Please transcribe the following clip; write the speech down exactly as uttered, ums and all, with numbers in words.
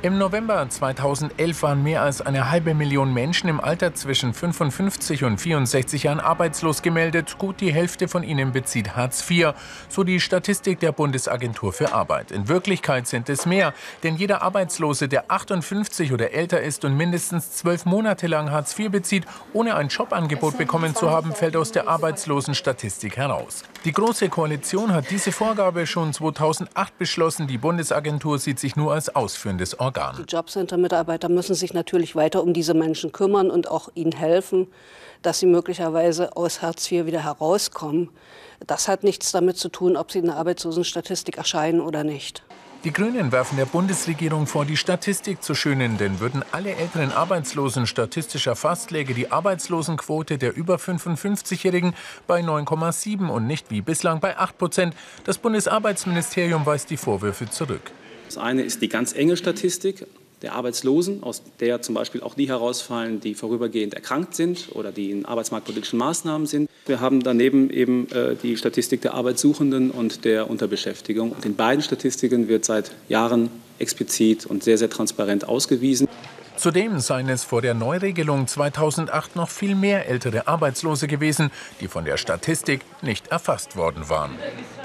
Im November zweitausendelf waren mehr als eine halbe Million Menschen im Alter zwischen fünfundfünfzig und vierundsechzig Jahren arbeitslos gemeldet. Gut die Hälfte von ihnen bezieht Hartz vier, so die Statistik der Bundesagentur für Arbeit. In Wirklichkeit sind es mehr, denn jeder Arbeitslose, der achtundfünfzig oder älter ist und mindestens zwölf Monate lang Hartz vier bezieht, ohne ein Jobangebot bekommen zu haben, fällt aus der Arbeitslosenstatistik heraus. Die Große Koalition hat diese Vorgabe schon zweitausendacht beschlossen. Die Bundesagentur sieht sich nur als ausführendes Organ. Die Jobcenter-Mitarbeiter müssen sich natürlich weiter um diese Menschen kümmern und auch ihnen helfen, dass sie möglicherweise aus Hartz vier wieder herauskommen. Das hat nichts damit zu tun, ob sie in der Arbeitslosenstatistik erscheinen oder nicht. Die Grünen werfen der Bundesregierung vor, die Statistik zu schönen, denn würden alle älteren Arbeitslosen statistisch erfasst, läge die Arbeitslosenquote der über fünfundfünfzigjährigen bei neun Komma sieben und nicht wie bislang bei acht Prozent. Das Bundesarbeitsministerium weist die Vorwürfe zurück. Das eine ist die ganz enge Statistik der Arbeitslosen, aus der zum Beispiel auch die herausfallen, die vorübergehend erkrankt sind oder die in arbeitsmarktpolitischen Maßnahmen sind. Wir haben daneben eben äh, die Statistik der Arbeitssuchenden und der Unterbeschäftigung. Und in beiden Statistiken wird seit Jahren explizit und sehr, sehr transparent ausgewiesen. Zudem seien es vor der Neuregelung zweitausendacht noch viel mehr ältere Arbeitslose gewesen, die von der Statistik nicht erfasst worden waren.